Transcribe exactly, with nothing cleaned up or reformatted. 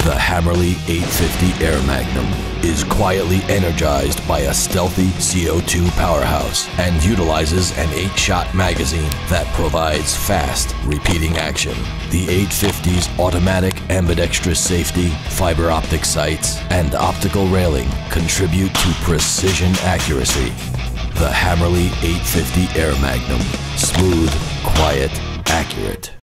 The Hammerli eight fifty AirMagnum is quietly energized by a stealthy C O two powerhouse and utilizes an eight-shot magazine that provides fast, repeating action. The eight fifty's automatic ambidextrous safety, fiber optic sights, and optical railing contribute to precision accuracy. The Hammerli eight fifty AirMagnum. Smooth, quiet, accurate.